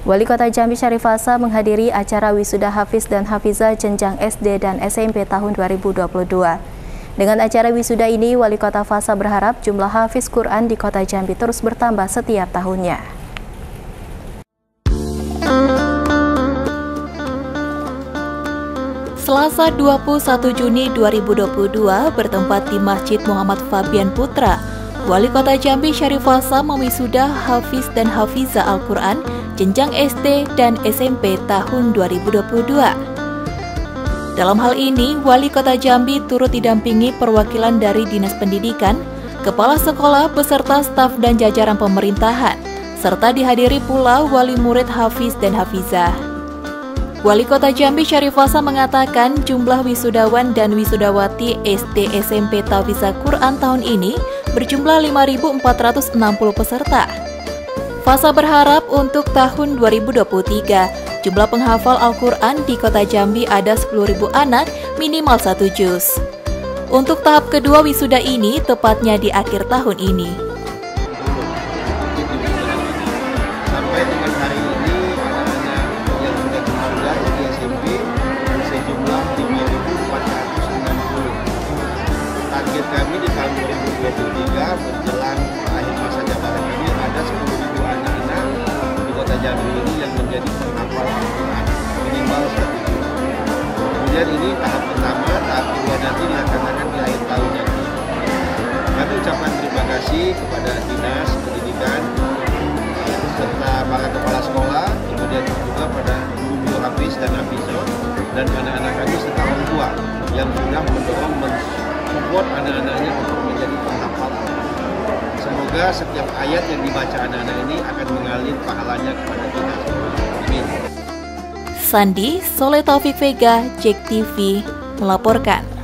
Wali Kota Jambi Syarif Fasa menghadiri acara wisuda Hafiz dan Hafizah jenjang SD dan SMP tahun 2022. Dengan acara wisuda ini, Wali Kota Fasa berharap jumlah Hafiz Quran di Kota Jambi terus bertambah setiap tahunnya. Selasa 21 Juni 2022 bertempat di Masjid Muhammad Fabian Putra, Wali Kota Jambi Syarif Fasa mewisuda Hafiz dan Hafizah Al-Quran jenjang SD dan SMP tahun 2022. Dalam hal ini, Wali Kota Jambi turut didampingi perwakilan dari Dinas Pendidikan, Kepala Sekolah beserta staf dan jajaran pemerintahan, serta dihadiri pula wali murid Hafiz dan Hafizah. Wali Kota Jambi Syarif Fasa mengatakan jumlah wisudawan dan wisudawati SD SMP Tahfidzah Quran tahun ini berjumlah 5.460 peserta. Fasa berharap untuk tahun 2023, jumlah penghafal Al-Quran di Kota Jambi ada 10.000 anak minimal 1 juz. Untuk tahap kedua wisuda ini tepatnya di akhir tahun ini. Sampai dengan hari ini anak-anak yang sudah wisuda di SMP sejumlah 5.460. Target kami di tahun 2023 menjelang akhir masa jabatan ini ada 10.000 anak-anak di Kota Jambi ini yang menjadi penghafal Al-Quran minimal 1 juz. Kemudian ini tahap pertama, tahap kedua nanti dilaksanakan di akhir tahun nanti. Kami ucapkan terima kasih kepada Dinas Pendidikan serta para kepala sekolah, kemudian juga pada guru-guru Hafiz dan Hafizah dan anak-anak kami serta orang tua yang sudah mendorong mensupport anak-anaknya untuk menjadi penghafal Al-Quran. Semoga setiap ayat yang dibaca anak-anak ini akan mengalir pahalanya kepada kita. Amin. Sandi Soleh Taufik Vega, JEK TV melaporkan.